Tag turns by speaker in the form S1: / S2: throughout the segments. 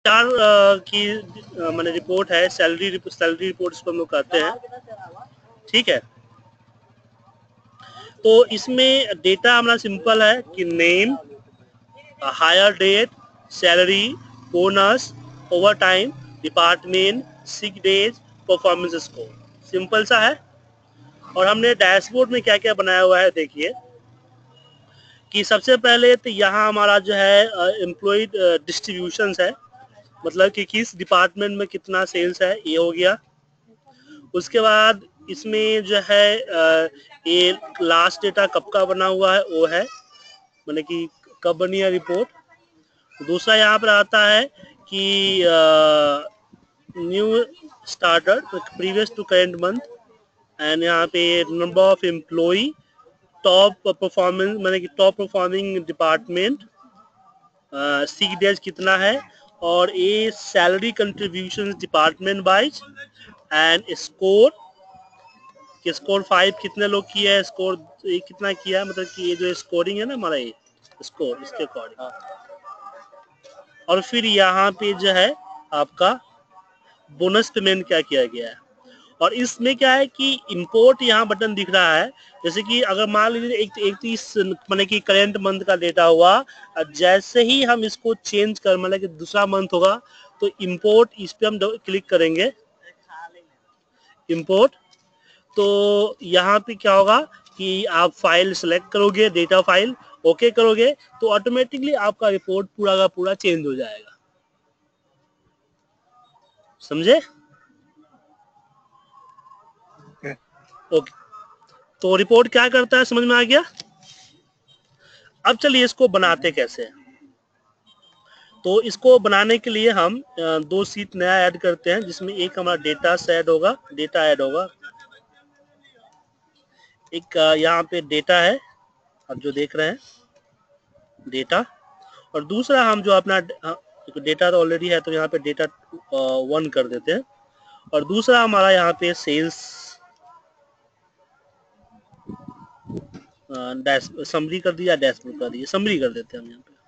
S1: चार की मैंने रिपोर्ट है, सैलरी रिपोर्ट इसको हम लोग कहते हैं, ठीक है। तो इसमें डेटा हमारा सिंपल है कि name, hire date, salary, bonus, overtime, department, sick days, performance score, simple सा है। और हमने डैशबोर्ड में क्या क्या बनाया हुआ है देखिए कि सबसे पहले तो यहाँ हमारा जो है एम्प्लॉय डिस्ट्रीब्यूशन है, मतलब कि किस डिपार्टमेंट में कितना सेल्स है, ये हो गया। उसके बाद इसमें जो है ये लास्ट डेटा कब का बना हुआ है वो है, मतलब कि कब बनी है रिपोर्ट। दूसरा यहाँ पर आता है कि new starter previous to current month, and यहाँ पे number of employee, top performance मतलब कि top performing department, sick days कितना है, और ये salary contribution department wise, and score कि स्कोर 5 कितने लोग किया है, स्कोर कितना किया है, मतलब कि ये जो स्कोरिंग है ना हमारा ये स्कोर, इसके अकॉर्डिंग। और फिर यहाँ पे जो है आपका बोनस पेमेंट क्या किया गया है। और इसमें क्या है कि इंपोर्ट यहाँ बटन दिख रहा है, जैसे कि अगर मान लीजिए एक तीस मतलब कि करेंट मंथ का डेटा हुआ, जैसे ही हम इसको चेंज कर मतलब कि दूसरा मंथ होगा तो इंपोर्ट, इस पे हम क्लिक करेंगे इंपोर्ट, तो यहाँ पे क्या होगा कि आप फाइल सेलेक्ट करोगे, डेटा फाइल ओके करोगे, तो ऑटोमेटिकली आपका रिपोर्ट पूरा का पूरा चेंज हो जाएगा। समझे? ओके, तो रिपोर्ट क्या करता है समझ में आ गया। अब चलिए इसको बनाते कैसे हैं। तो इसको बनाने के लिए हम दो सीट नया ऐड करते हैं, जिसमें एक हमारा डेटा से ऐड होगा, डेटा ऐड होगा, एक यहाँ पे डेटा है आप जो देख रहे हैं डेटा, और दूसरा हम जो अपना डेटा तो ऑलरेडी है तो यहाँ पे डेटा 1 कर देते हैं, और दूसरा हमारा यहाँ पे सेल्स डैश समरी कर दिया, डैशबोर्ड कर दिया, समरी कर देते हैं हम यहाँ पे।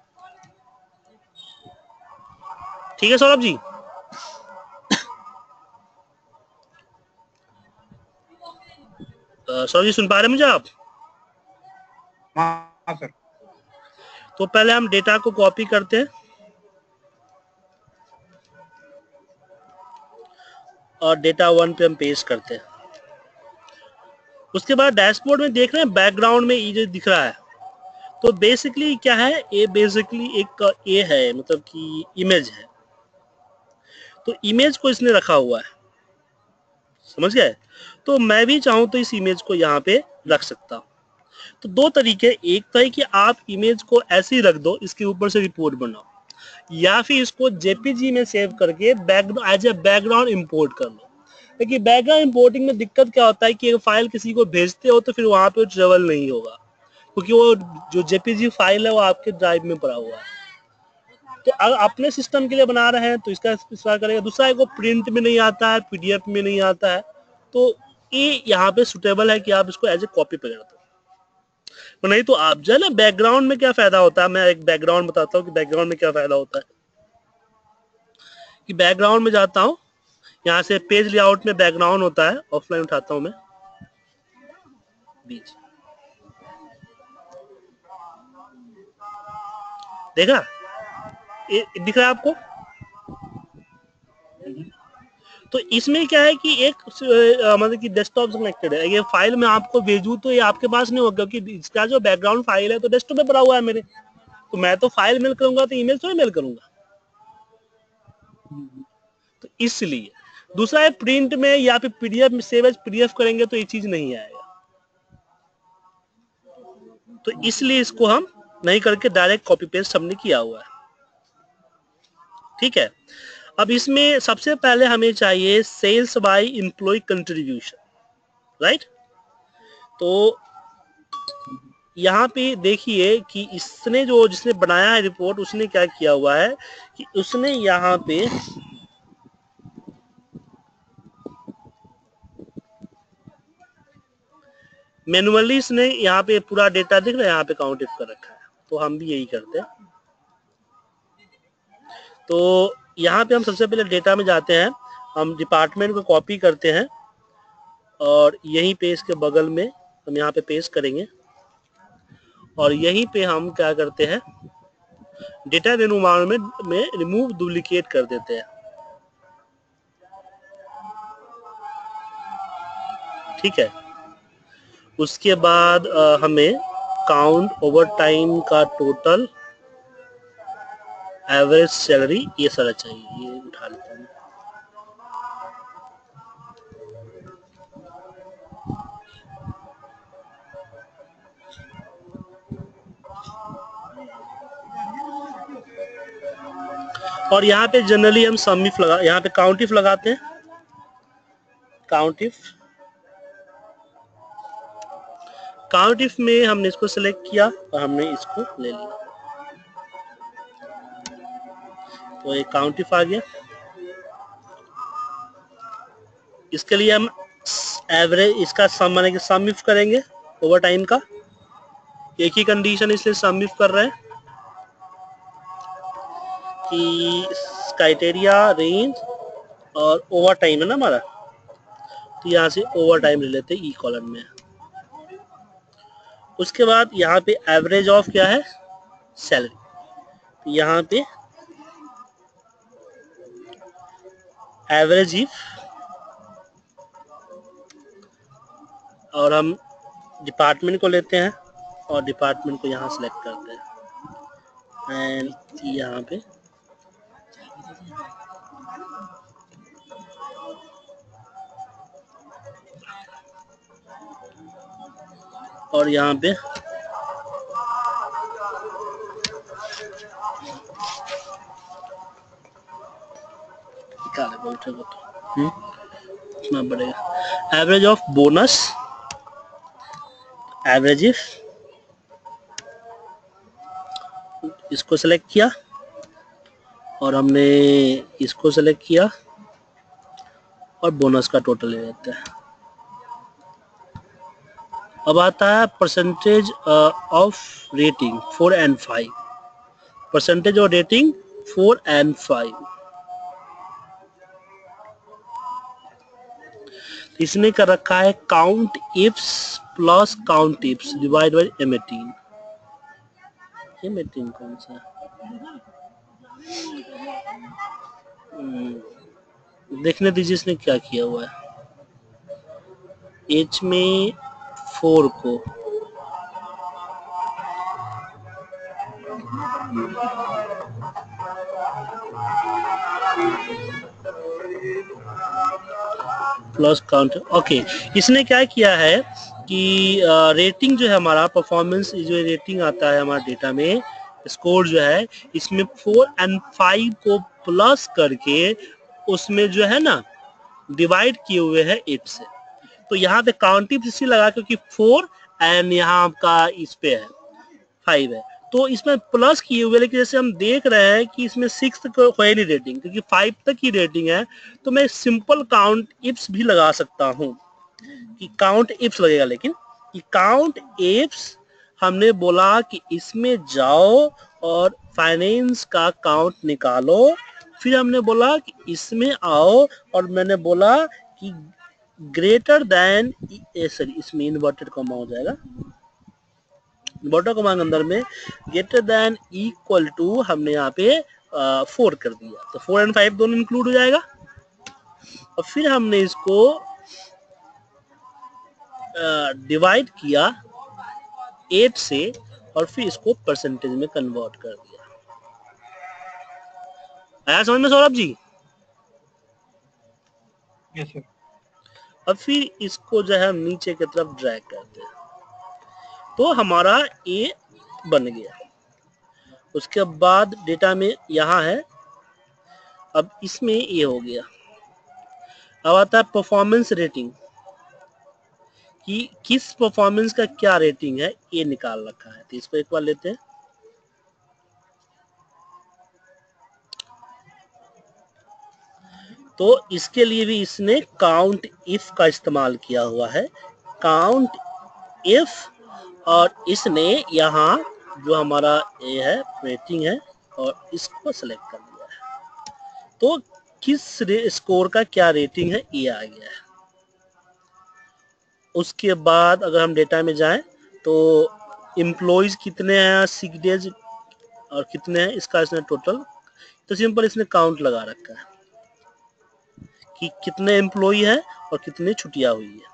S1: ठीक है सौरभ जी? सौरभ जी सुन पा रहे हैं मुझे आप?
S2: हाँ सर।
S1: तो पहले हम डेटा को कॉपी करते हैं और डेटा 1 पे हम पेस्ट करते हैं। उसके बाद डैशबोर्ड में देख रहे हैं बैकग्राउंड में ये जो दिख रहा है, तो बेसिकली क्या है, ये बेसिकली एक ये है, मतलब कि इमेज है, तो इमेज को इसने रखा हुआ है, समझ गए। तो मैं भी चाहूं तो इस इमेज को यहाँ पे रख सकता हूँ। तो दो तरीके, एक तो है कि आप इमेज को ऐसे ही रख दो, इसके ऊपर से रिपोर्ट बनाओ, या फिर इसको जेपीजी में सेव करके एज ए बैकग्राउंड इंपोर्ट कर लो। लेकिन बैकग्राउंड इंपोर्टिंग में दिक्कत क्या होता है कि फाइल किसी को भेजते हो तो फिर वहां पे ट्रेवल नहीं होगा, क्योंकि वो जो जेपीजी फाइल है वो आपके ड्राइव में पड़ा हुआ है। तो अगर अपने सिस्टम के लिए बना रहे हैं तो इसका इस्तेमाल करेगा। दूसरा है वो प्रिंट में नहीं आता है, पीडीएफ में नहीं आता है, तो ये यहाँ पे सुटेबल है कि आप इसको एज ए कॉपी पे कर दो। नहीं तो आप जो है ना, बैकग्राउंड में क्या फायदा होता है, मैं एक बैकग्राउंड बताता हूँ कि बैकग्राउंड में क्या फायदा होता है। कि बैकग्राउंड में जाता हूँ, यहाँ से पेज लेआउट में बैकग्राउंड होता है, ऑफलाइन उठाता हूँ मैं बीच, देखा ये दिख रहा है आपको। तो इसमें क्या है कि एक मतलब कि डेस्कटॉप से कनेक्टेड है, ये फाइल में आपको भेजूं तो ये आपके पास नहीं होगा, क्योंकि इसका जो बैकग्राउंड फाइल है तो डेस्कटॉप पे पड़ा हुआ है मेरे, तो मैं तो फाइल मेल करूंगा तो ईमेल थोड़ी मेल करूंगा, तो इसलिए। दूसरा है प्रिंट में या फिर पीडीएफ में सेव एज पीडीएफ करेंगे तो ये चीज नहीं आएगा, तो इसलिए इसको हम नहीं करके डायरेक्ट कॉपी पेस्ट हमने किया हुआ है। ठीक है, अब इसमें सबसे पहले हमें चाहिए sales by employee contribution, right. तो यहाँ पे देखिए कि इसने जो जिसने बनाया है रिपोर्ट, उसने क्या किया हुआ है कि उसने यहाँ पे मैनुअली इसने यहाँ पे पूरा डेटा दिख रहा है, यहाँ पे काउंट कर रखा है, तो हम भी यही करते हैं। तो यहाँ पे हम सबसे पहले डेटा में जाते हैं, हम डिपार्टमेंट को कॉपी करते हैं और यहीं पे इसके बगल में हम यहाँ पे पेस्ट करेंगे और यहीं पे हम क्या करते हैं, डेटा एनवायरनमेंट में रिमूव डुप्लीकेट कर देते हैं। ठीक है, उसके बाद हमें काउंट ओवर टाइम का टोटल, एवरेज सैलरी, ये सारा चाहिए, ये उठा लेते हैं। और यहाँ पे जनरली हम सम इफ लगा, यहाँ पे काउंट इफ लगाते हैं, काउंट इफ में हमने इसको सिलेक्ट किया और हमने इसको ले लिया, तो ये काउंट इफ आ गया। इसके लिए हम एवरेज, इसका सम माने कि सम इफ करेंगे ओवर टाइम का, एक ही कंडीशन इसलिए सम इफ कर रहे हैं कि क्राइटेरिया, रेंज और ओवर टाइम है ना हमारा, तो यहाँ से ओवर टाइम ले लेते हैं, ई कॉलम में। उसके बाद यहाँ पे एवरेज ऑफ क्या है, सैलरी, तो यहाँ पे एवरेज इफ, और हम डिपार्टमेंट को लेते हैं और डिपार्टमेंट को यहाँ सेलेक्ट करते हैं एंड यहाँ पे और यहाँ पे इतना बढ़ेगा, average of bonus, average if, इसको सेलेक्ट किया और हमने इसको सेलेक्ट किया और बोनस का टोटल ले लेते हैं। अब आता है percentage of rating 4 and 5, percentage of rating 4 and 5। इसने कर रखा है count ifs plus count ifs divide by M18। M18 कौन सा है? देखने दीजिए इसने क्या किया हुआ है। H में 4 को प्लस काउंट, ओके। इसने क्या किया है कि रेटिंग जो है हमारा, परफॉर्मेंस जो रेटिंग आता है हमारे डेटा में, स्कोर जो है, इसमें 4 and 5 को प्लस करके उसमें जो है ना डिवाइड किए हुए हैं 8 से। तो यहाँ पे काउंटिव इसी लगा क्योंकि 4 एंड यहाँ आपका इस पे है 5 है, तो इसमें प्लस किए हुए, लेकिन जैसे हम देख रहे हैं कि इसमें 6 को है नहीं रेटिंग, क्योंकि 5 तक की रेटिंग है, तो मैं सिंपल काउंट इफ्स भी लगा सकता हूँ कि काउंट इफ्स लगेगा, लेकिन कि काउंट इफ्स हमने बोला कि इसमें जाओ और फाइनेंस का काउंट निकालो, फिर हमने बोला कि इसमें आओ और मैंने बोला कि ग्रेटर देन, सॉरी इसमें इन्वर्टेड कॉमा हो जाएगा, इन्वर्टेड कॉमा के अंदर में ग्रेटर देन इक्वल टू हमने यहाँ पे 4 कर दिया, तो 4 and 5 दोनों इंक्लूड हो जाएगा। और फिर हमने इसको डिवाइड किया 8 से और फिर इसको परसेंटेज में कन्वर्ट कर दिया। आया समझ में सौरभ जी?
S2: Yes sir.
S1: अब फिर इसको जो है हम नीचे की तरफ ड्रैग करते हैं, तो हमारा ए बन गया। उसके बाद डेटा में यहाँ है, अब इसमें ए हो गया। अब आता है परफॉर्मेंस रेटिंग, कि किस परफॉर्मेंस का क्या रेटिंग है, ये निकाल रखा है, तो इसको एक बार लेते हैं। तो इसके लिए भी इसने काउंट इफ का इस्तेमाल किया हुआ है, काउंट इफ, और इसने यहाँ जो हमारा ये है रेटिंग है और इसको सेलेक्ट कर दिया है। तो किस स्कोर का क्या रेटिंग है ये आ गया है। उसके बाद अगर हम डेटा में जाएं तो एम्प्लॉइज कितने हैं, सिक डेज और कितने हैं इसका इसने टोटल, तो सिंपल इसने काउंट लगा रखा है कि कितने एम्प्लॉई हैं और कितनी छुट्टियां हुई है।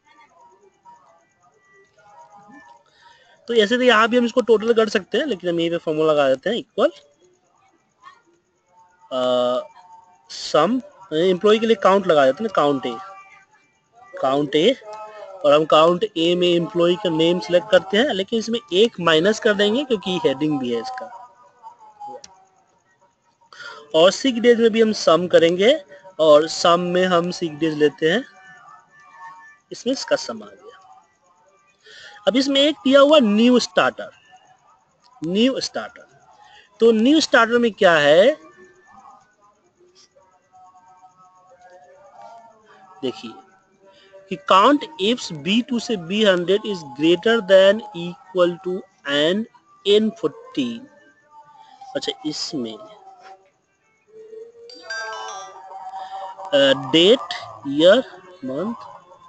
S1: तो ऐसे तो यहाँ भी हम इसको टोटल कर सकते हैं, लेकिन हम यहीं पे फॉर्मूला लगा देते हैं, इक्वल सम, एम्प्लॉय के लिए काउंट लगा देते हैं, काउंट ए, और हम काउंट ए में एम्प्लॉय का नेम सिलेक्ट करते हैं, लेकिन इसमें एक माइनस कर देंगे क्योंकि हेडिंग भी है इसका। और सिक डेज में भी हम सम करेंगे, और सम में हम सिक डेज लेते हैं, इसमें इसका सम आ गया। अब इसमें एक दिया हुआ न्यू स्टार्टर, तो न्यू स्टार्टर में क्या है, देखिए कि काउंट इफ्स B2 से B100 is greater than equal to and N14। अच्छा, इसमें डेट, ईयर, मंथ,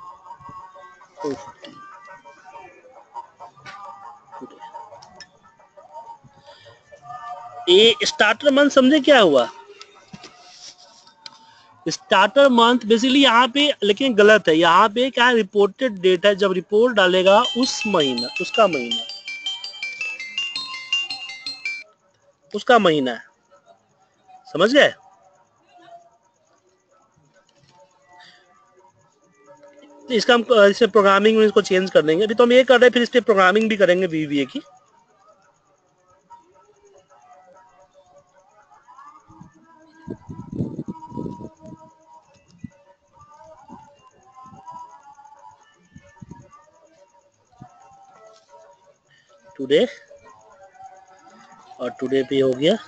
S1: ये स्टार्टर मंथ समझे क्या हुआ, स्टार्टर मंथ बेसिकली यहाँ पे, लेकिन गलत है, यहाँ पे क्या रिपोर्टेड डेट है, जब रिपोर्ट डालेगा उस महीना, उसका महीना है, समझ गए। तो इसका हम इसे प्रोग्रामिंग में इसको चेंज कर देंगे, अभी तो हम ये कर रहे हैं, फिर इस पे प्रोग्रामिंग भी करेंगे VBA की। टुडे, और टुडे पे हो गया,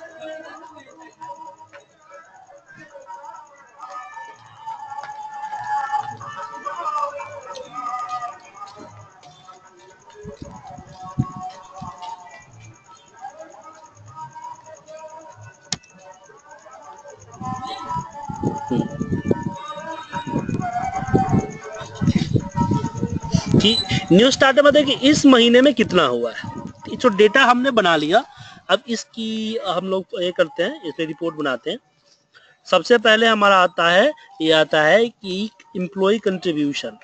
S1: कि न्यू स्टार्टर मतलब कि इस महीने में कितना हुआ है। जो डेटा हमने बना लिया, अब इसकी हम लोग ये करते हैं, इस पे रिपोर्ट बनाते हैं। सबसे पहले हमारा आता है, ये आता है कि एम्प्लॉय कंट्रीब्यूशन।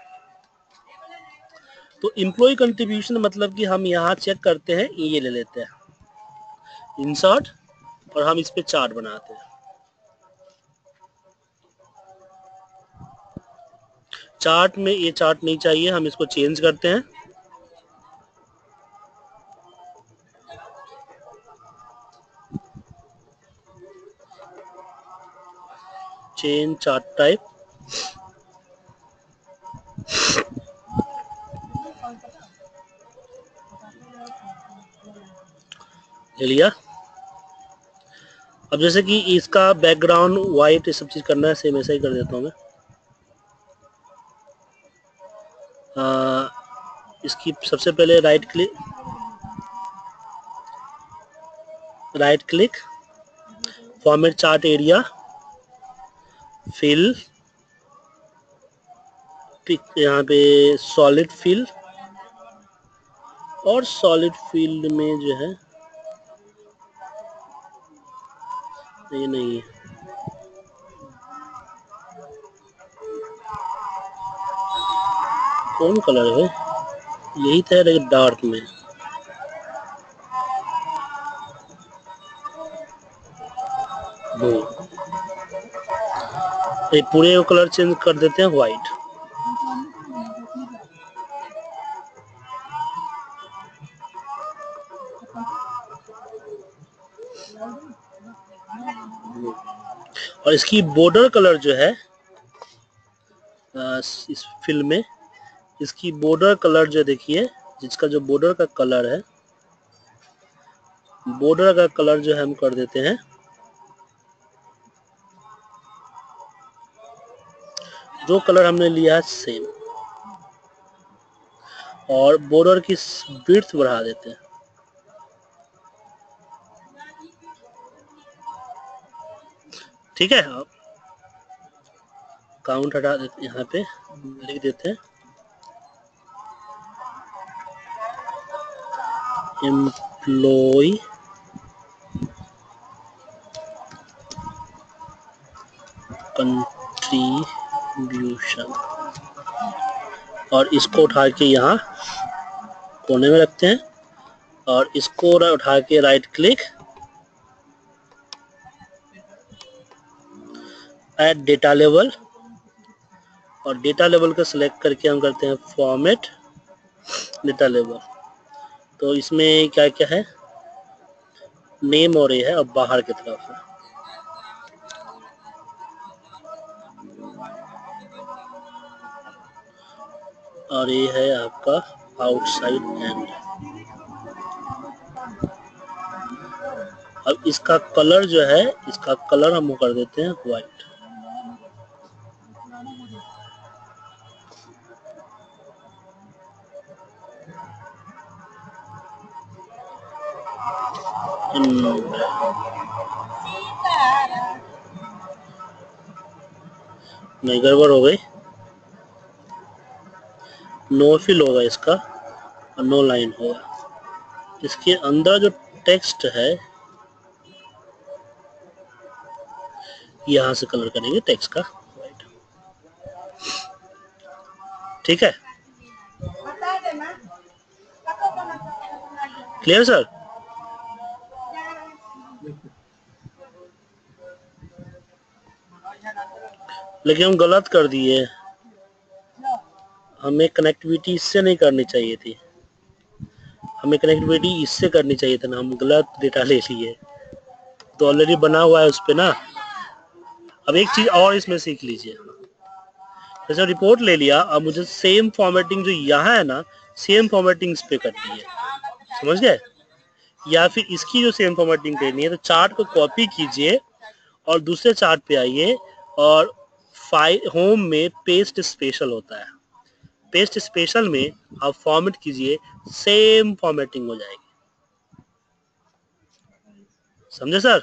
S1: तो एम्प्लॉय कंट्रीब्यूशन मतलब कि हम यहाँ चेक करते हैं, ये ले लेते हैं इंसर्ट, और हम इस पे चार्ट बनाते हैं। चार्ट में ये चार्ट नहीं चाहिए, हम इसको चेंज करते हैं, चेंज चार्ट टाइप, ले लिया। अब जैसे कि इसका बैकग्राउंड व्हाइट, ये सब चीज करना है, सेम ऐसा ही कर देता हूँ मैं। इसकी सबसे पहले right click, format chart area, fill, यहाँ पे सॉलिड फिल, और सॉलिड फील्ड में जो है, ये नहीं है, कौन कलर है, यही था लेकिन डार्क में। ये पूरे को कलर चेंज कर देते हैं व्हाइट। और इसकी बॉर्डर कलर जो है, इस फिल में इसकी बॉर्डर कलर जो देखिए, जिसका जो बॉर्डर का कलर है, बॉर्डर का कलर जो है हम कर देते हैं, जो कलर हमने लिया है सेम, और बॉर्डर की विड्थ बढ़ा देते हैं। ठीक है, काउंट हटा देते, यहाँ पे लिख देते हैं एम्प्लॉय कंट्रीब्यूशन, और इसको उठा के यहाँ कोने में रखते हैं, और इसको उठा के right click, add data level, और डेटा लेवल को सिलेक्ट करके हम करते हैं फॉर्मेट डेटा लेवल। तो इसमें क्या क्या है, नेम और ये है, और बाहर की तरफ है, और ये है आपका आउटसाइड एंड। अब इसका कलर जो है, इसका कलर हम कर देते हैं व्हाइट। नहीं, गड़बड़ हो गई, नो फिल होगा इसका और नो लाइन होगा। इसके अंदर जो टेक्स्ट है यहाँ से कलर करेंगे टेक्स्ट का व्हाइट। ठीक है, क्लियर सर? लेकिन हम गलत कर दिए, हमें कनेक्टिविटी इससे नहीं करनी चाहिए थी, हमें कनेक्टिविटी इससे करनी चाहिए था ना, हम गलत डेटा ले लिए, तो ऑलरेडी बना हुआ है उस पे ना। अब एक चीज और इसमें सीख लीजिए, जैसे रिपोर्ट ले लिया, अब मुझे सेम फॉर्मेटिंग जो यहाँ है ना, सेम फॉर्मेटिंग इस पे करनी है, समझ गए? या फिर इसकी जो सेम फॉर्मेटिंग करनी है, तो चार्ट को कॉपी कीजिए और दूसरे चार्ट पे आइए, और फाइल होम में पेस्ट स्पेशल होता है, पेस्ट स्पेशल में आप फॉर्मेट कीजिए, सेम फॉर्मेटिंग हो जाएगी। समझे सर?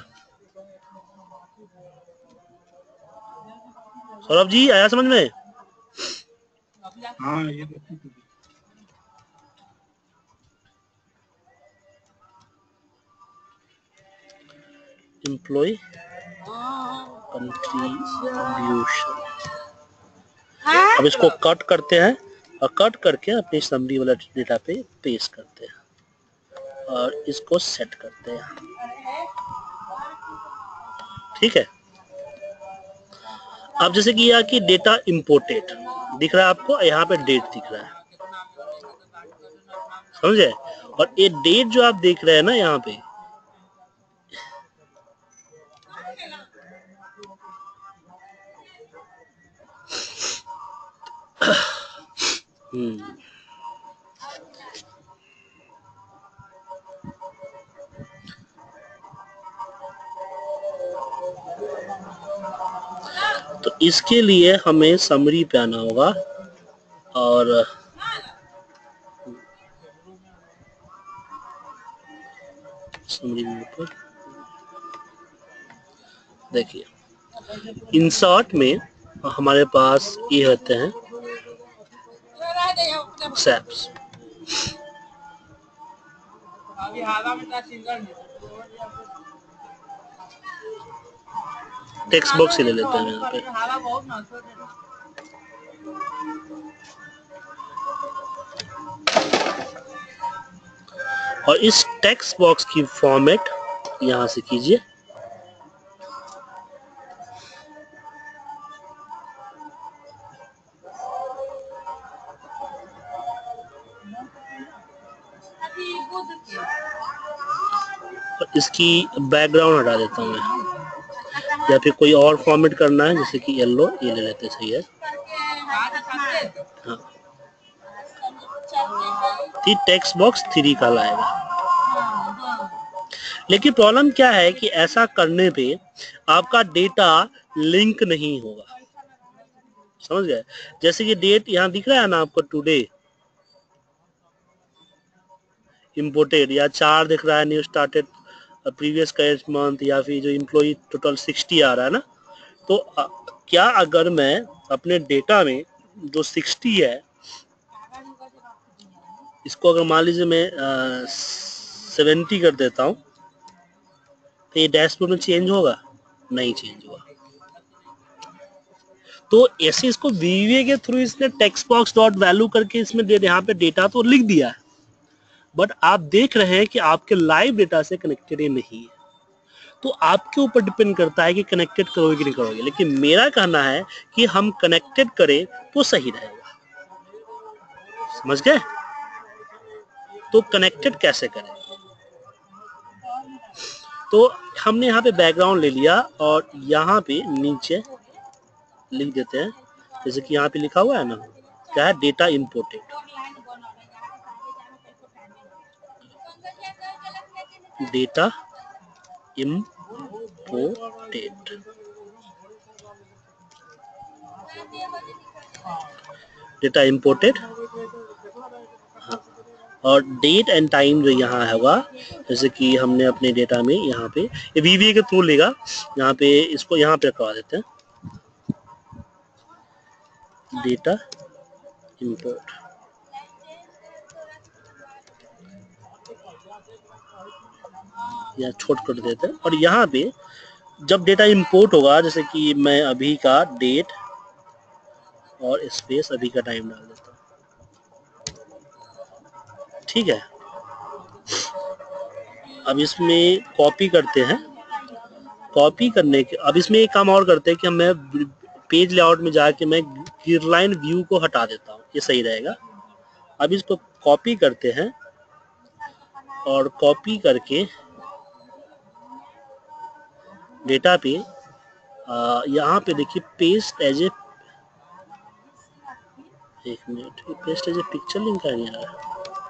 S1: सौरभ जी आया समझ में?
S2: हाँ, ये
S1: एम्प्लॉय कंट्रीब्यूशन। अब इसको कट करते हैं, और कट करके अपनी समरी वाला डेटा पे पेस्ट करते हैं, और इसको सेट करते हैं। ठीक है, अब जैसे कि यह कि डेटा इंपोर्टेड दिख रहा है आपको, यहाँ पे डेट दिख रहा है, समझे? और ये डेट जो आप देख रहे हैं ना यहाँ पे, तो इसके लिए हमें समरी पे आना होगा, और समरी में ऊपर देखिए, इंसर्ट में हमारे पास ये होते हैं सैप्स, टेक्स्ट बॉक्स ही ले लेते हैं यहाँ पे। और इस टेक्स्ट बॉक्स की फॉर्मेट यहाँ से कीजिए, और इसकी बैकग्राउंड हटा देता हूँ मैं, या फिर कोई और फॉर्मेट करना है जैसे कि येलो, ये ले लेते सही है। हाँ, टेक्स्ट बॉक्स 3 का लाएगा। लेकिन प्रॉब्लम क्या है कि ऐसा करने पे आपका डेटा लिंक नहीं होगा, समझ गए? जैसे कि डेट यहाँ दिख रहा है ना आपको, टुडे इंपोर्टेड, या 4 दिख रहा है, new started previous current month, या फिर जो एम्प्लॉई टोटल 60 आ रहा है ना, तो क्या अगर मैं अपने डेटा में जो 60 है इसको अगर मान लीजिए मैं 70 कर देता हूँ तो ये डैशबोर्ड में चेंज होगा? नहीं चेंज होगा। तो ऐसे इसको VBA के थ्रू इसने टेक्स्ट बॉक्स डॉट वैल्यू करके इसमें यहाँ पे डेटा तो लिख दिया है, बट आप देख रहे हैं कि आपके लाइव डेटा से कनेक्टेड ही नहीं है। तो आपके ऊपर डिपेंड करता है कि कनेक्टेड करोगे कि नहीं करोगे, लेकिन मेरा कहना है कि हम कनेक्टेड करें तो सही रहेगा। समझ गए? तो कनेक्टेड कैसे करें? तो हमने यहाँ पे बैकग्राउंड ले लिया और यहाँ पे नीचे लिख देते हैं, जैसे कि यहाँ पे लिखा हुआ है ना, क्या है? Data imported. Data imported, data imported. हाँ, और डेट एंड टाइम जो यहाँ होगा, जैसे कि हमने अपने डेटा में यहाँ पे ये VBA के थ्रू लेगा, यहाँ पे इसको यहाँ पे करवा देते हैं, डेटा इंपोर्ट। या छोट कर देते हैं और यहाँ पे जब डेटा इंपोर्ट होगा, जैसे कि मैं अभी का डेट और स्पेस अभी का टाइम डाल देता हूँ, ठीक है। अब इसमें कॉपी करते हैं, कॉपी करने के अब इसमें एक काम और करते हैं कि मैं पेज लेआउट में जाके मैं गिरलाइन व्यू को हटा देता हूँ, ये सही रहेगा। अब इसको कॉपी करते हैं और कॉपी करके डेटा पे यहाँ पे देखिए पेस्ट एज ए, एक minute, paste as a picture link आ नहीं रहा है,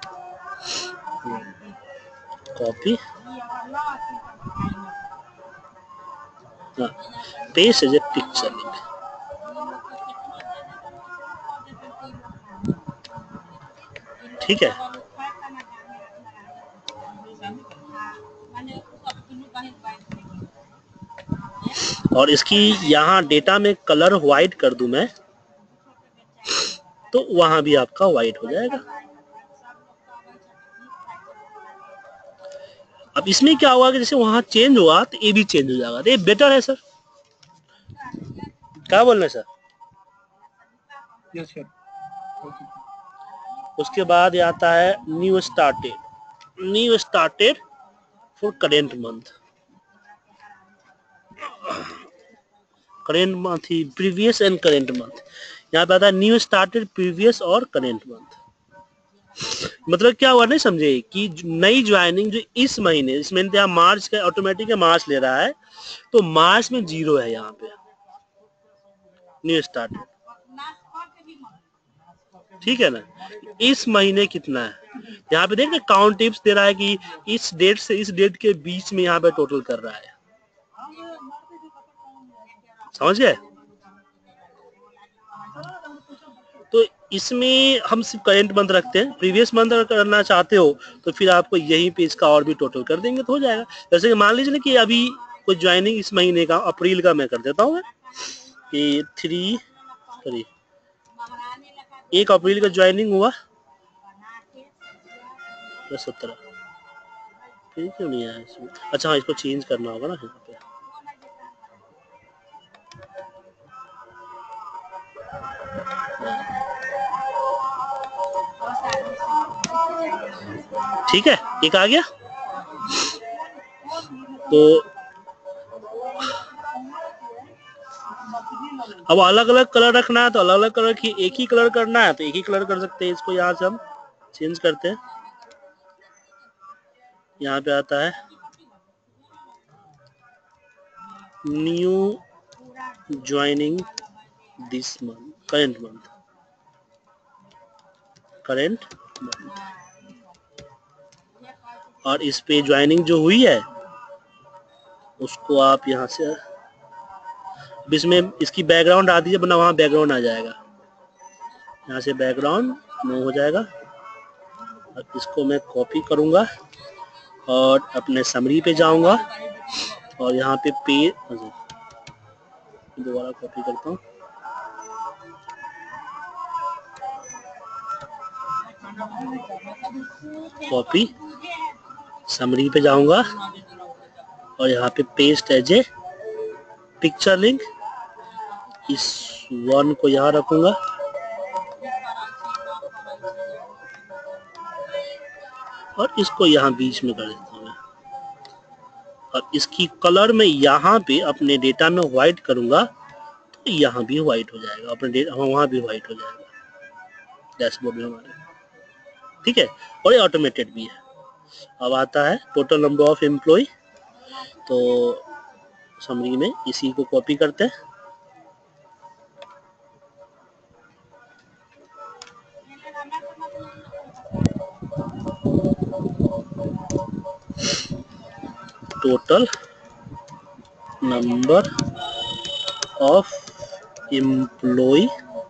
S1: copy, paste as a picture link. ठीक है, और इसकी यहाँ डेटा में कलर व्हाइट कर दूं मैं, तो वहां भी आपका व्हाइट हो जाएगा। अब इसमें क्या होगा कि जैसे वहां चेंज हुआ तो ये भी चेंज हो जाएगा, तो ये बेटर है सर। क्या बोल रहे हैं सर? Yes sir. उसके बाद ये आता है new started, new started for current month, current month ही प्रीवियस एंड करेंट मंथ। यहाँ पे आता है न्यू स्टार्टेड, प्रीवियस और करेंट मंथ। मतलब क्या हुआ नहीं समझे कि नई ज्वाइनिंग जो इस महीने यहाँ मार्च का ऑटोमेटिक मार्च ले रहा है, तो मार्च में 0 है यहाँ पे न्यू स्टार्टेड, ठीक है ना। इस महीने कितना है यहाँ पे देखते, काउंट टिप्स दे रहा है कि इस डेट से इस डेट के बीच में यहाँ पे टोटल कर रहा है, समझ गए? तो इसमें हम सिर्फ करेंट मंथ रखते हैं, प्रीवियस मंथ अगर करना चाहते हो तो फिर आपको यही पे इसका और भी टोटल कर देंगे तो हो जाएगा। जैसे कि मान लीजिए ना कि अभी कोई ज्वाइनिंग इस महीने का अप्रैल का मैं कर देता हूँ कि 1 अप्रैल का ज्वाइनिंग हुआ 17, फिर क्यों नहीं आया इसमें? अच्छा हाँ, इसको चेंज करना होगा ना यहाँ पे। ठीक है, एक आ गया। तो अब अलग अलग कलर रखना है तो अलग अलग कलर की, एक ही कलर करना है तो एक ही कलर कर सकते हैं। इसको यहाँ से हम चेंज करते हैं, यहाँ पे आता है new joining this month, current month, current month. और इस पे ज्वाइनिंग जो हुई है उसको आप यहाँ से इसमें इसकी बैकग्राउंड आ दीजिए, वरना वहाँ बैकग्राउंड आ जाएगा, यहाँ से बैकग्राउंड नो हो जाएगा। और इसको मैं कॉपी करूँगा और अपने समरी पे जाऊँगा और यहाँ पे दोबारा कॉपी करता हूँ। कॉपी, समरी पे जाऊंगा और यहाँ पे paste as a picture link, इस वन को यहाँ रखूंगा और इसको यहाँ बीच में कर देता हूँ और इसकी कलर में यहाँ पे अपने डेटा में व्हाइट करूंगा तो यहाँ भी व्हाइट हो जाएगा, अपने डेटा वहाँ भी व्हाइट हो जाएगा डैशबोर्ड में हमारे। ठीक है, और ये ऑटोमेटेड भी है। अब आता है टोटल नंबर ऑफ एम्प्लॉय, तो समरी में इसी को कॉपी करते हैं, टोटल नंबर ऑफ एम्प्लॉय,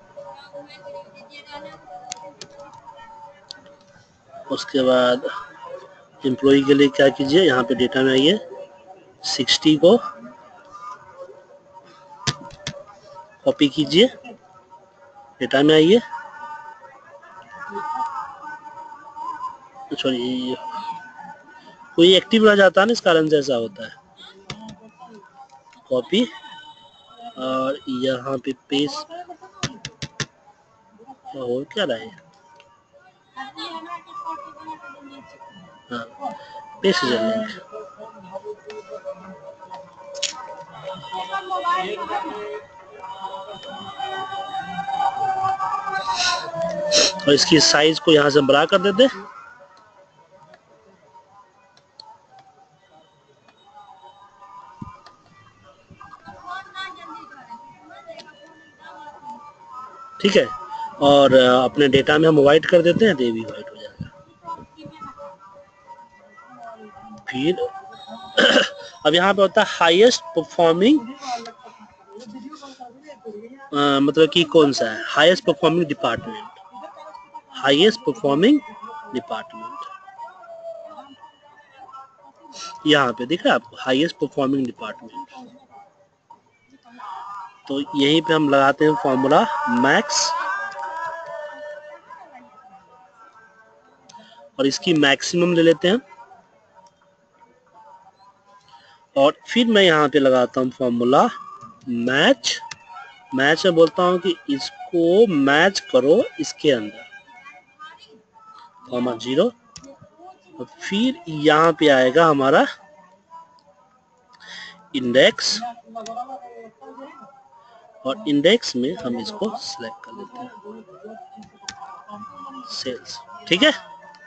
S1: उसके बाद एम्प्लॉय के लिए क्या कीजिए, यहाँ पे डेटा में आइए, 60 को कॉपी कीजिए, डेटा में आइए, सॉरी कोई एक्टिव रह जाता है ना, इस कारण से ऐसा होता है। कॉपी और यहाँ पे पेस्ट, और क्या रहा है, हाँ पेस्ट लिंक, और इसकी साइज को यहाँ से बड़ा कर देते हैं। ठीक है, और अपने डेटा में हम व्हाइट कर देते हैं तो ये भी व्हाइट हो जाएगा। फिर अब यहाँ पे होता है हाईएस्ट परफॉर्मिंग, मतलब कि कौन सा है highest performing department, highest performing department यहाँ पे दिख रहा है आपको, हाईएस्ट परफॉर्मिंग डिपार्टमेंट। तो यहीं पे हम लगाते हैं फॉर्मूला मैक्स, और इसकी मैक्सिमम ले लेते हैं, और फिर मैं यहाँ पे लगाता हूँ फॉर्मूला मैच, मैच में बोलता हूँ कि इसको मैच करो इसके अंदर, कॉमा 0, और फिर यहाँ पे आएगा हमारा इंडेक्स, और इंडेक्स में हम इसको सिलेक्ट कर लेते हैं सेल्स। ठीक है,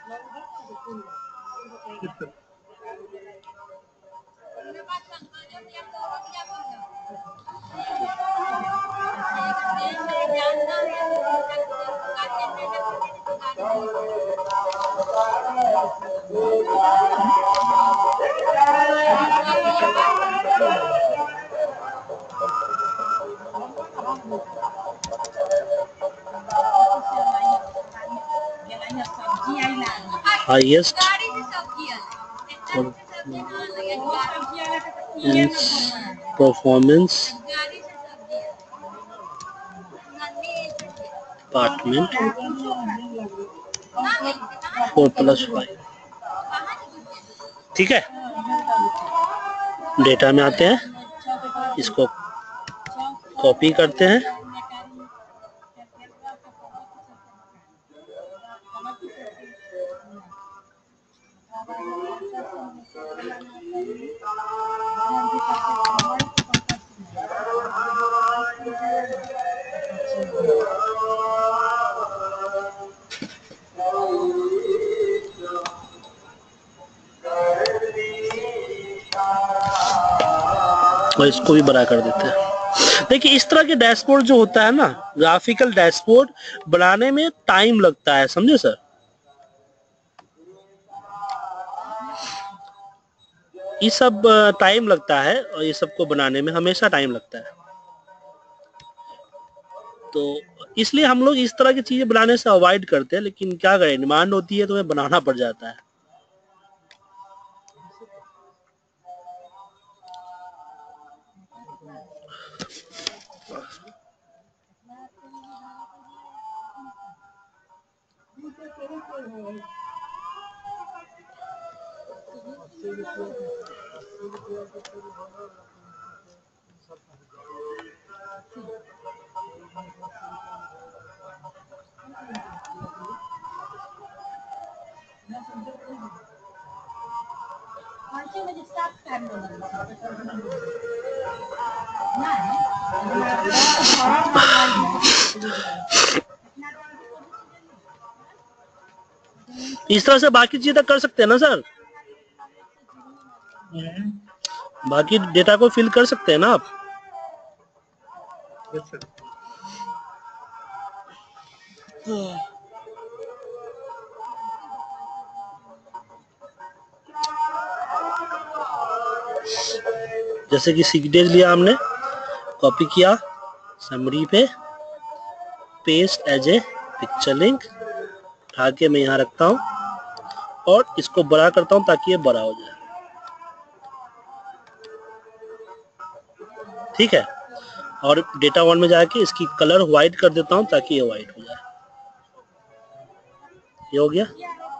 S1: हाईएस्ट परफॉर्मेंस डिपार्टमेंट 4+5। ठीक है, डेटा में आते हैं, इसको कॉपी करते हैं, और इसको भी बड़ा कर देते हैं। देखिए इस तरह के डैशबोर्ड जो होता है ना, ग्राफिकल डैशबोर्ड बनाने में टाइम लगता है, समझे सर। ये सब टाइम लगता है और ये सब को बनाने में हमेशा टाइम लगता है, तो इसलिए हम लोग इस तरह की चीजें बनाने से अवॉइड करते हैं, लेकिन क्या करें, डिमांड होती है तो हमें बनाना पड़ जाता है। इस तरह से बाकी चीजें कर सकते हैं ना सर, बाकी डेटा को फिल कर सकते हैं ना आप। जैसे कि सिक डेज लिया हमने, कॉपी किया समरी पे, paste as a picture link, उठा के मैं यहाँ रखता हूँ और इसको बड़ा करता हूँ ताकि ये बड़ा हो जाए। ठीक है, और डेटा वन में जाके इसकी कलर व्हाइट कर देता हूँ ताकि ये व्हाइट हो जाए। ये हो गया।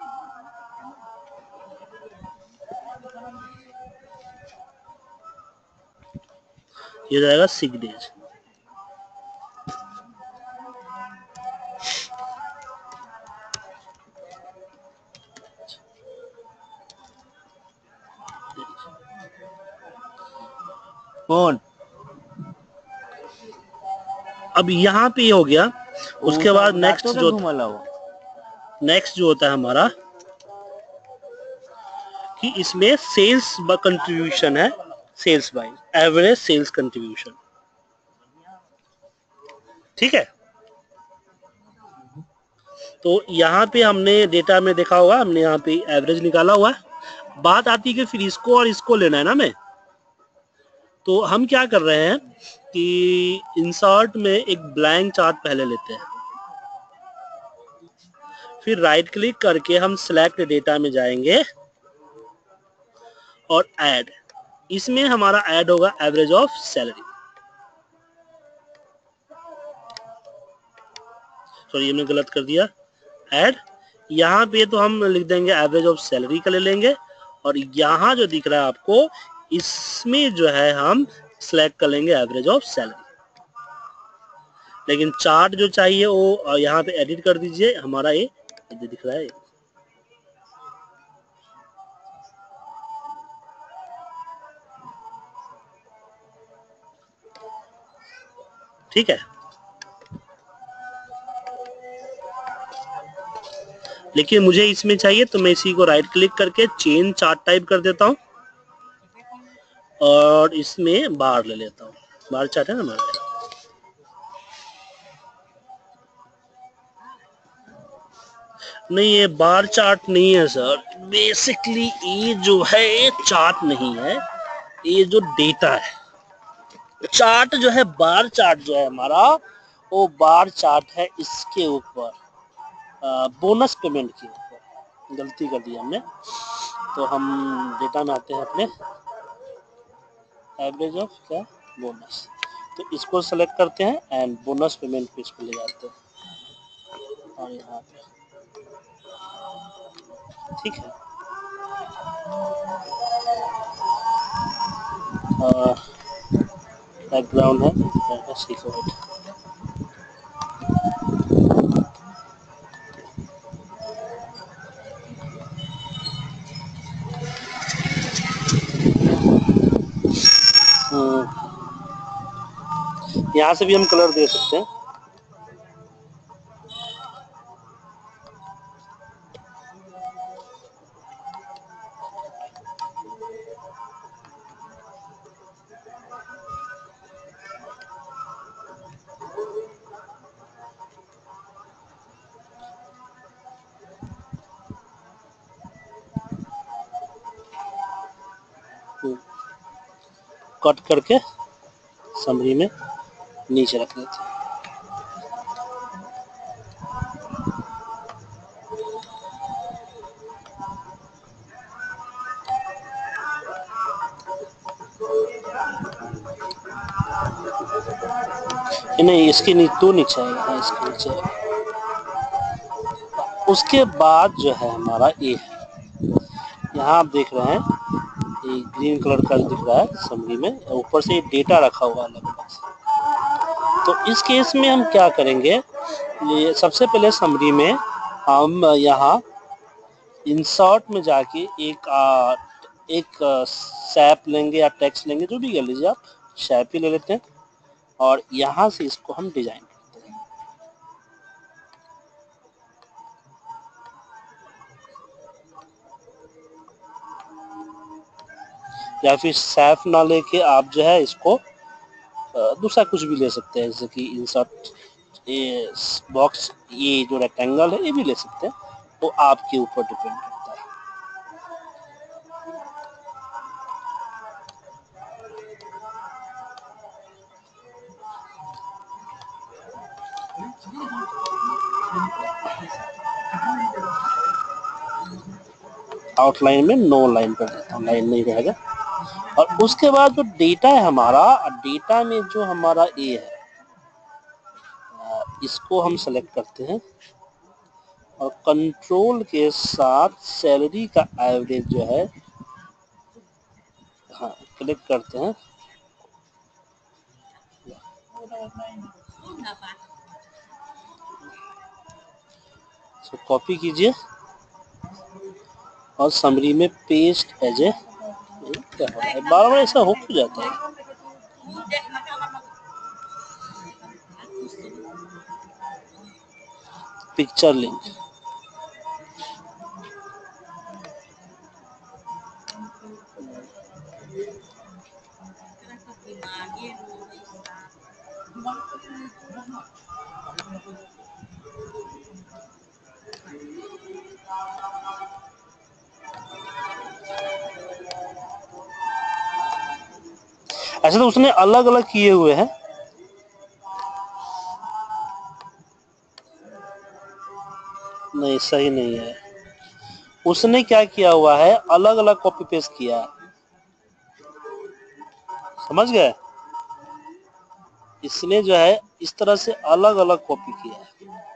S1: ये जाएगा सिक डेज।
S2: कौन
S1: अब यहाँ पे ये हो गया। उसके बाद नेक्स्ट जो होता है हमारा कि इसमें सेल्स कंट्रीब्यूशन है, sales by average sales contribution. ठीक है, तो यहाँ पे हमने डेटा में देखा होगा, हमने यहाँ पे एवरेज निकाला हुआ है। बात आती है कि फिर इसको और इसको लेना है ना हमें, तो हम क्या कर रहे हैं कि इंसर्ट में एक ब्लैंक चार्ट पहले लेते हैं, फिर राइट क्लिक करके हम सिलेक्ट डेटा में जाएंगे और ऐड। इसमें हमारा ऐड होगा एवरेज ऑफ सैलरी। सॉरी, ये मैंने गलत कर दिया, ऐड। यहाँ पे तो हम लिख देंगे एवरेज ऑफ सैलरी का ले लेंगे, और यहाँ जो दिख रहा है आपको, इसमें जो है हम सिलेक्ट कर लेंगे एवरेज ऑफ सैलरी। लेकिन चार्ट जो चाहिए वो यहाँ पे एडिट कर दीजिए, हमारा ये दिख रहा है। ठीक है, लेकिन मुझे इसमें चाहिए तो मैं इसी को राइट क्लिक करके चेंज चार्ट टाइप कर देता हूँ और इसमें बार ले लेता हूँ। बार चार्ट है ना हमारा। नहीं, ये बार चार्ट नहीं है सर, बेसिकली ये जो है ये चार्ट नहीं है, ये जो डेटा है। चार्ट जो है, बार चार्ट जो है हमारा, वो बार चार्ट है इसके ऊपर, बोनस पेमेंट के ऊपर। गलती कर दी हमने, तो हम डेटा में आते हैं अपने एवरेज ऑफ क्या बोनस, तो इसको सेलेक्ट करते हैं एंड बोनस पेमेंट पे इसको ले जाते हैं और यहाँ पे। ठीक है, बैकग्राउंड है सिक्योरिटी। यहाँ से भी हम कलर दे सकते हैं। कट करके समरी में नीचे रख देते हैं। नहीं, इसके नीचे तो नीचे आएगा, हाँ इसके नीचे उसके बाद जो है हमारा ए है, यहाँ आप देख रहे हैं ये ग्रीन कलर का दिख रहा है समरी में, ऊपर से डेटा रखा हुआ अलग अलग से। तो इस केस में हम क्या करेंगे, ये सबसे पहले समरी में हम यहाँ इंसर्ट में जाके एक सैप लेंगे या टेक्स्ट लेंगे, जो भी कर लीजिए आप, सैप ही ले लेते हैं, और यहाँ से इसको हम डिजाइन करते हैं। या फिर सैप ना लेके आप जो है इसको दूसरा कुछ भी ले सकते हैं, जैसे कि इंसर्ट ये बॉक्स, ये जो रेक्टेंगल है ये भी ले सकते हैं, वो आपके ऊपर डिपेंड करता है। आउटलाइन में नो लाइन कर देता हूँ, लाइन नहीं रहेगा। और उसके बाद जो डेटा है हमारा, डेटा में जो हमारा ए है इसको हम सेलेक्ट करते हैं और कंट्रोल के साथ सैलरी का एवरेज जो है हाँ क्लिक करते हैं। तो कॉपी कीजिए और समरी में पेस्ट एज ए, क्या हो रहा है बार बार ऐसा हो क्यों जाता है। पिक्चर लिंक, ऐसे तो उसने अलग अलग किए हुए हैं, नहीं सही नहीं है। उसने क्या किया हुआ है, अलग अलग कॉपी पेस्ट किया है, समझ गए। इसने जो है इस तरह से अलग अलग कॉपी किया है।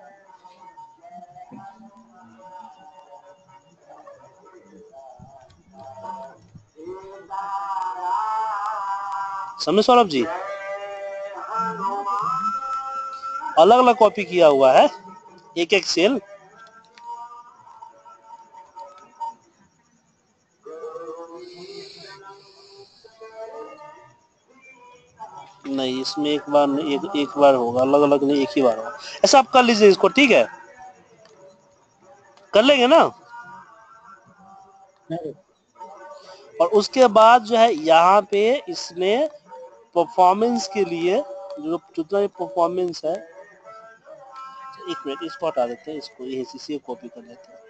S1: समझे सौरभ जी, अलग अलग कॉपी किया हुआ है एक एक सेल। नहीं इसमें एक बार नहीं, एक बार होगा, अलग अलग नहीं, एक ही बार होगा। ऐसा आप कर लीजिए इसको, ठीक है, कर लेंगे ना। और उसके बाद जो है यहाँ पे इसने परफॉर्मेंस के लिए जो जितना भी परफॉर्मेंस है, एक मिनट इसको हटा देते हैं, इसको ये इसी को कॉपी कर लेते हैं।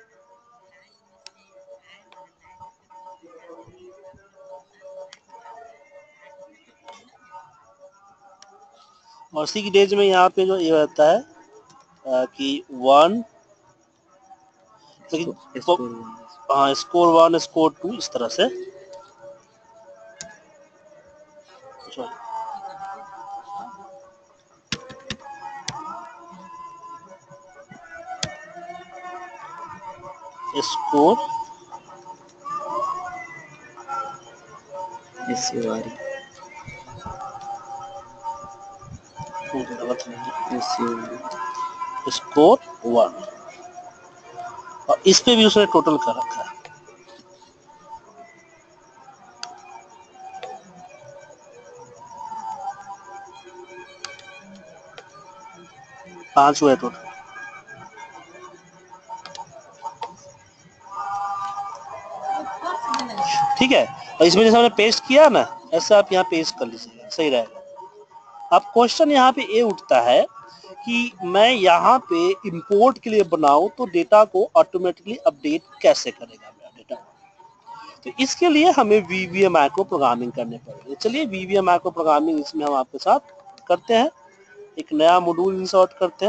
S1: और इसी की डेज में यहाँ पे जो ये रहता है कि 1, हाँ स्कोर 1 स्कोर 2 इस तरह से। स्कोर स्कोर 1, और इस पे भी उसने टोटल कर रखा है। पांच हुए टोटल। ठीक है, और इसमें जैसे हमने पेस्ट किया ना, ऐसा आप यहाँ पेस्ट कर लीजिएगा, सही रहेगा। अब क्वेश्चन यहाँ पे ये उठता है कि मैं यहाँ पे इंपोर्ट के लिए बनाऊं तो डेटा को ऑटोमेटिकली अपडेट कैसे करेगा मेरा डेटा। तो इसके लिए हमें वीवीएम मैक्रो प्रोग्रामिंग करने पड़ेगी। चलिए वीवीएम मैक्रो प्रोग्रामिंग इसमें हम आपके साथ करते हैं। एक नया मॉड्यूल इंसर्ट करते हैं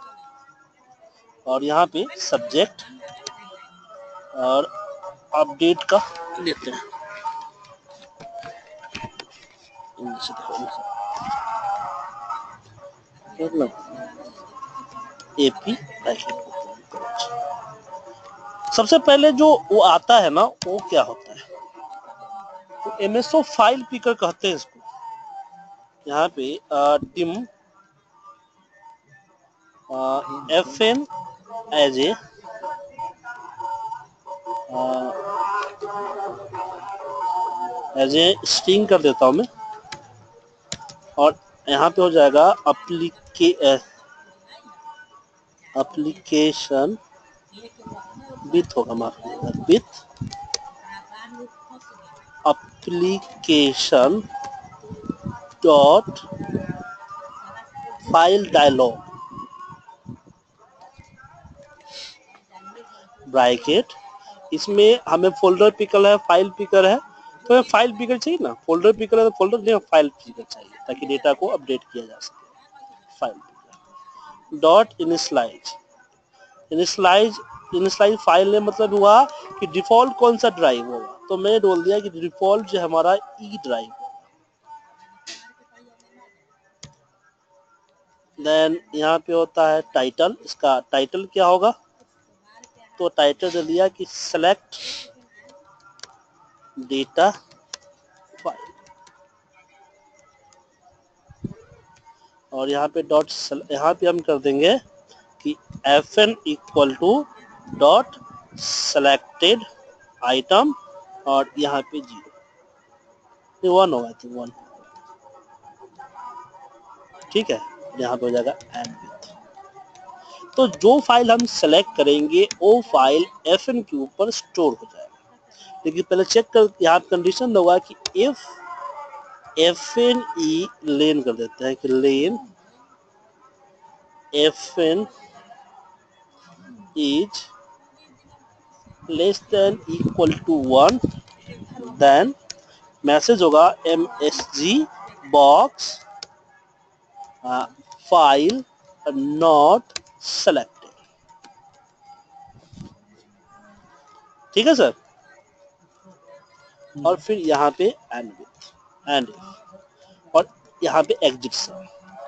S1: और यहाँ पे सब्जेक्ट और अपडेट का लेते हैं। एपी पैकेट सबसे पहले जो वो आता है ना वो क्या होता है, तो एमएसओ फाइल पिकर कहते हैं इसको। यहाँ पे dim FN as a string कर देता हूं मैं, और यहाँ पे हो जाएगा एप्लीकेशन विथ होगा, माफ कीजिएगा, with application dot file dialog bracket. इसमें हमें फोल्डर पिकर है, फाइल पिकर है, तो हमें फाइल पिकर चाहिए ना, फोल्डर पिकर है तो फोल्डर नहीं, फाइल पिकर चाहिए ताकि डेटा को अपडेट किया जा सके। File picker dot initialize, initialize file ने मतलब हुआ कि डिफॉल्ट कौन सा ड्राइव होगा, तो मैंने बोल दिया कि डिफॉल्ट जो हमारा ई ड्राइव होगा। देन यहाँ पे होता है टाइटल, इसका टाइटल क्या होगा, तो टाइटल दे दिया कि सेलेक्ट डेटा फाइल, और यहाँ पे यहाँ पे हम कर देंगे कि FN equal to dot selected item, और यहाँ पे 0 1 होगा, तो 1, ठीक है। यहाँ पे हो जाएगा एंड विथ। तो जो फाइल हम सेलेक्ट करेंगे वो फाइल FN के ऊपर स्टोर हो जाएगा। लेकिन पहले चेक कर, यहाँ कंडीशन होगा कि इफ FN ई लेन कर देते हैं कि len FN is less than equal to 1, then message होगा MSG box file not selected, ठीक है सर। और फिर यहाँ पे एंड विथ एंड, और यहाँ पे एग्जिट सर,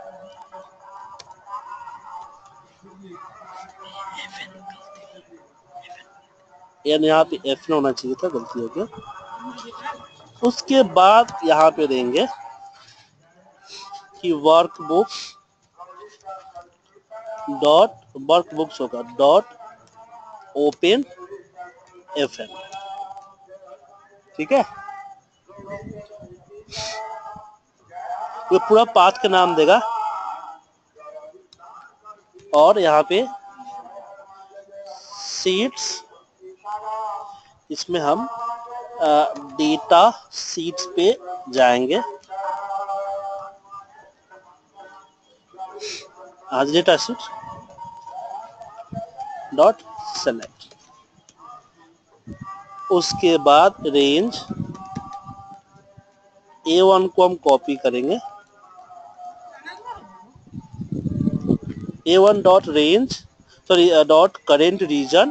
S1: यहाँ पे FN होना चाहिए था, गलती हो गया। उसके बाद यहाँ पे देंगे कि वर्कबुक होगा डॉट ओपन FN, ठीक है। वो पूरा पाथ का नाम देगा, और यहाँ पे सीट्स, इसमें हम डेटा सीट्स पे जाएंगे। आज डेटा सीट डॉट सेलेक्ट, उसके बाद रेंज A1 को हम कॉपी करेंगे, A1 dot range sorry dot current region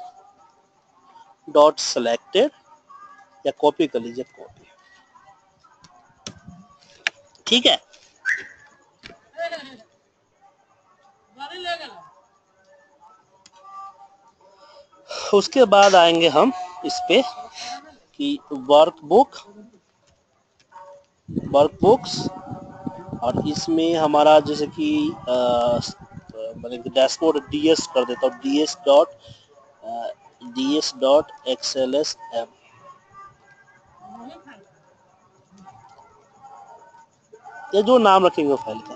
S1: dot selected, या कॉपी कर लीजिए, कॉपी, ठीक है। उसके बाद आएंगे हम इस पे कि वर्कबुक्स, और इसमें हमारा जैसे कि मतलब डैशबोर्ड DS कर देता हूँ, ds डॉट xlsm, ये जो नाम रखेंगे फाइल का।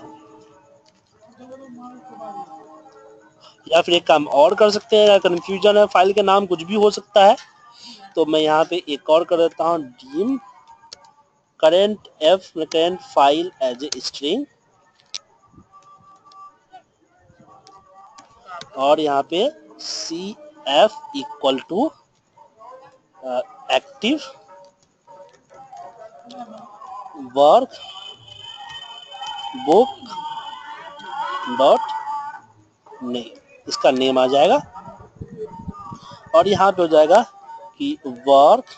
S1: या फिर एक काम और कर सकते हैं, अगर कंफ्यूजन है फाइल का नाम कुछ भी हो सकता है, तो मैं यहाँ पे एक और कर देता हूँ dim current file as a string, और यहाँ पे CF equal to active workbook dot name, इसका नेम आ जाएगा, और यहाँ पे हो जाएगा कि वर्क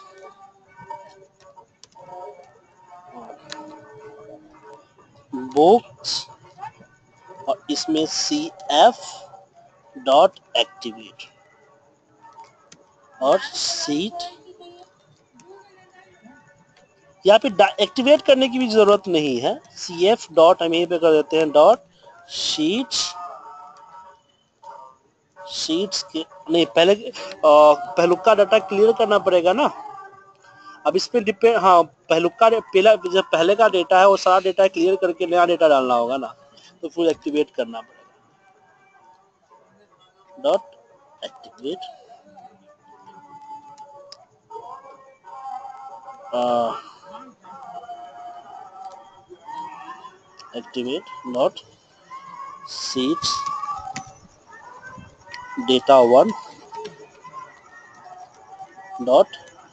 S1: बुक्स, और इसमें CF डॉट एक्टिवेट, और सीट, यहाँ पे एक्टिवेट करने की भी जरूरत नहीं है। cf डॉट हम यहीं पे कर देते हैं डॉट शीट्स, शीट्स के नहीं, पहले पहलुका डाटा क्लियर करना पड़ेगा ना। अब इस पे डिपेंड, हाँ पहलुका पहला जब पहले का डेटा है वो सारा डेटा क्लियर करके नया डेटा डालना होगा ना, तो फिर एक्टिवेट करना पड़ेगा। Dot activate activate dot sheets data 1 dot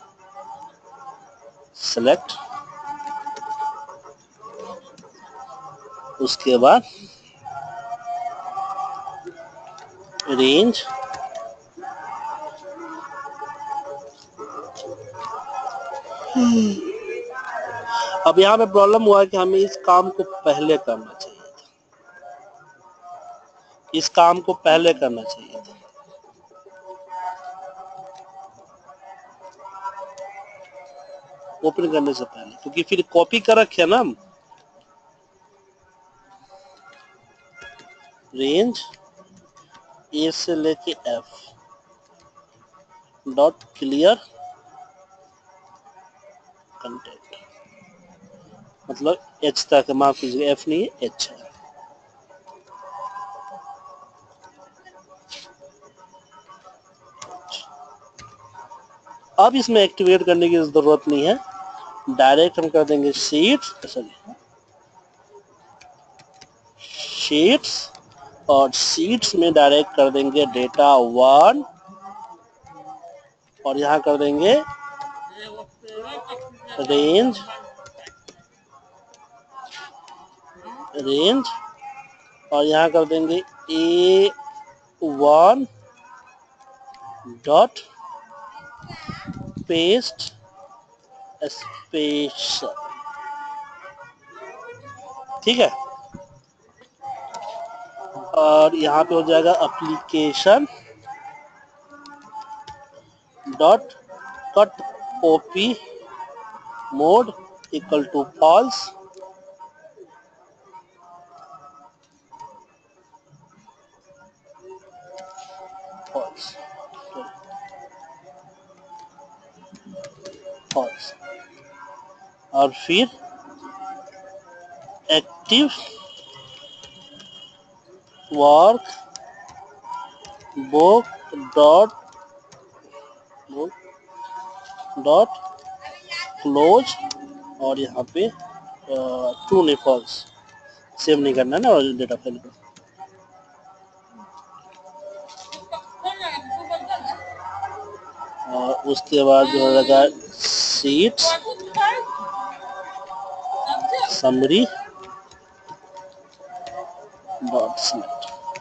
S1: select, उसके बाद रेंज अब यहाँ पे प्रॉब्लम हुआ है कि हमें इस काम को पहले करना चाहिए था, इस काम को पहले करना चाहिए था। ओपन करने से पहले, क्योंकि फिर कॉपी कर रखे ना हम। रेंज ए से लेके एफ डॉट क्लियर कंटेंट, मतलब एच तक, माफ कीजिएगा एफ नहीं है एच है। अब इसमें एक्टिवेट करने की जरूरत नहीं है, डायरेक्ट हम कर देंगे शीट्स, सॉरी शीट्स, और शीट्स में डायरेक्ट कर देंगे डेटा 1 और यहाँ कर देंगे रेंज, रेंज और यहाँ कर देंगे A1 डॉट पेस्ट स्पेशल, ठीक है। और यहाँ पे हो जाएगा एप्लीकेशन डॉट कट ओपी mode equal to false, false false, और फिर active workbook dot dot close, और यहाँ पे ट्रू नहीं फॉल्स, सेव नहीं करना है ना और डेटा फाइल को। और उसके बाद जो रहेगा sheets summary dot select,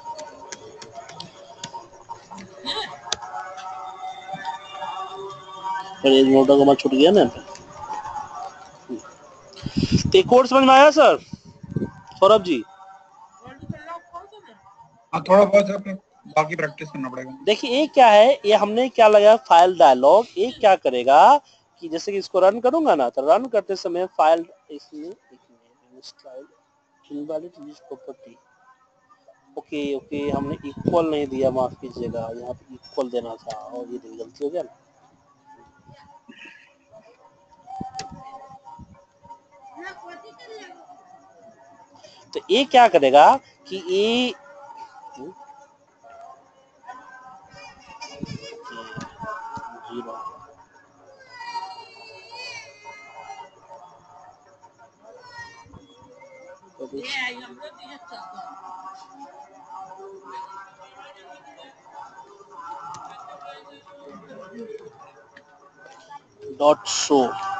S1: range mode का छूट गया ना। एक और समझ में आया सर सौरभ जी?
S3: हाँ थोड़ा बहुत अपने बाकी प्रैक्टिस करना पड़ेगा।
S1: देखिए ये क्या है, ये हमने क्या लगाया फाइल डायलॉग, ये क्या करेगा कि जैसे कि इसको रन करूंगा ना, तो रन करते समय फाइल इसमें प्रॉपर्टी, ओके ओके हमने इक्वल नहीं दिया, माफ कीजिएगा, यहाँ पे इक्वल देना था और ये गलती हो गया ना। तो ये क्या करेगा कि ये जीरो डॉट शो,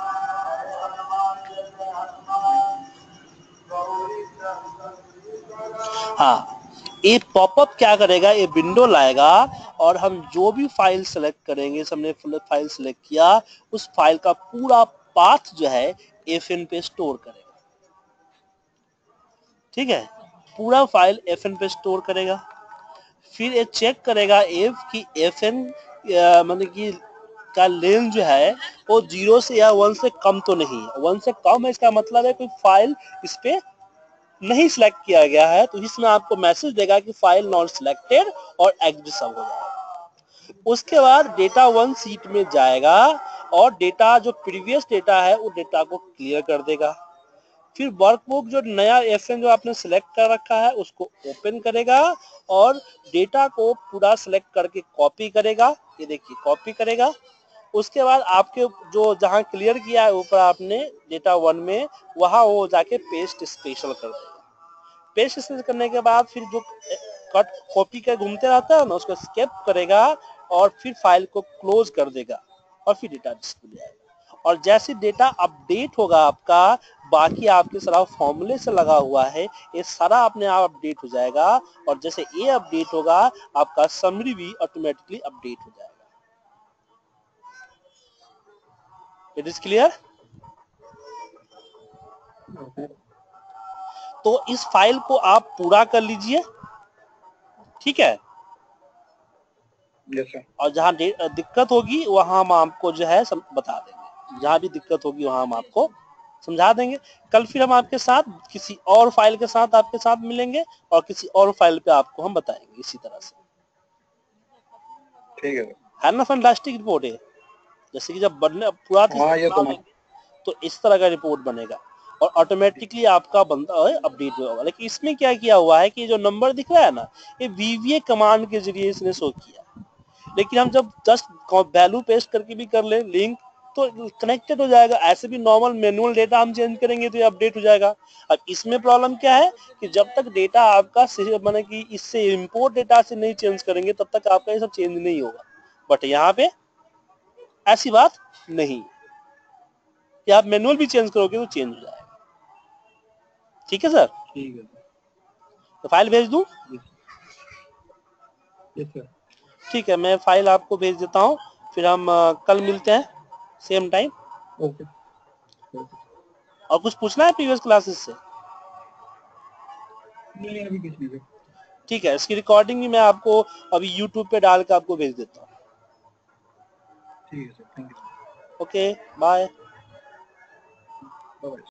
S1: हाँ ये पॉपअप क्या करेगा, ये विंडो लाएगा और हम जो भी फाइल सेलेक्ट करेंगे, हमने फाइल सेलेक्ट किया, उस फाइल का पूरा पाथ जो है FN पे स्टोर करेगा, ठीक है। पूरा फाइल FN पे स्टोर करेगा, फिर ये चेक करेगा एफ कि FN मतलब कि का लेंथ जो है वो 0 से या 1 से कम तो नहीं है। 1 से कम है इसका मतलब है कोई फाइल इस पे नहीं सिलेक्ट किया गया है, तो इसमें आपको मैसेज देगा कि फाइल नॉट सिलेक्टेड और एग्जिट सब हो जाएगा। उसके बाद डेटा 1 सीट में जाएगा और डेटा जो प्रीवियस डेटा है वो डेटा को क्लियर कर देगा। फिर वर्कबुक जो नया एफएन जो आपने सिलेक्ट कर रखा है उसको ओपन करेगा और डेटा को पूरा सिलेक्ट करके कॉपी करेगा। ये देखिए कॉपी करेगा। उसके बाद आपके जो जहां क्लियर किया है ऊपर आपने डेटा 1 में, वहां वो जाके पेस्ट स्पेशल कर देगा। पेस्ट स्पेशल करने के बाद फिर जो कट कॉपी का घूमते रहता है ना उसको स्केप करेगा और फिर फाइल को क्लोज कर देगा और फिर डेटा डिस्प्ले आएगा। और जैसे डेटा अपडेट होगा आपका, बाकी आपके सारा फॉर्मूले से लगा हुआ है ये सारा अपने आप अपडेट हो जाएगा। और जैसे ये अपडेट होगा आपका समरी भी ऑटोमेटिकली अपडेट हो जाएगा। It is clear? तो इस फाइल को आप पूरा कर लीजिए, ठीक है?
S3: Yes sir.
S1: और जहां दिक्कत होगी वहां हम आपको जो है बता देंगे। जहां भी दिक्कत होगी वहां हम आपको समझा देंगे। कल फिर हम आपके साथ किसी और फाइल के साथ आपके साथ मिलेंगे और किसी और फाइल पे आपको हम बताएंगे इसी तरह से।
S3: ठीक
S1: है ना फैंटास्टिक रिपोर्ट है? जैसे कि जब बनने पूरा
S3: हाँ ये तो
S1: तो इस तरह का रिपोर्ट बनेगा और ऑटोमेटिकली आपका बंदा अपडेट होगा। लेकिन इसमें क्या किया हुआ है कि जो नंबर दिख रहा है ना, ये VBA कमांड के जरिए इसने शो किया। लेकिन हम जब जस्ट वैल्यू पेस्ट करके भी कर ले लिंक तो कनेक्टेड हो जाएगा। ऐसे भी नॉर्मल मैनुअल डेटा हम चेंज करेंगे तो ये अपडेट हो जाएगा। अब इसमें प्रॉब्लम क्या है कि जब तक डेटा आपका माने कि इससे इंपोर्ट डेटा से नहीं चेंज करेंगे तब तक आपका ये सब चेंज नहीं होगा। बट यहाँ पे ऐसी बात नहीं कि आप मैनुअल भी चेंज करोगे तो चेंज हो जाएगा। ठीक है सर?
S3: ठीक है।
S1: तो फाइल भेज दूं?
S3: Yes sir.
S1: ठीक है, मैं फाइल आपको भेज देता हूँ। फिर हम कल मिलते हैं सेम टाइम।
S3: ओके।
S1: और कुछ पूछना है प्रीवियस क्लासेस से?
S3: नहीं अभी कुछ नहीं सर।
S1: ठीक है, इसकी रिकॉर्डिंग भी मैं आपको अभी यूट्यूब पे डाल के आपको भेज देता हूँ।
S3: ठीक है sir, thank you.
S1: Okay, bye.
S3: Bye.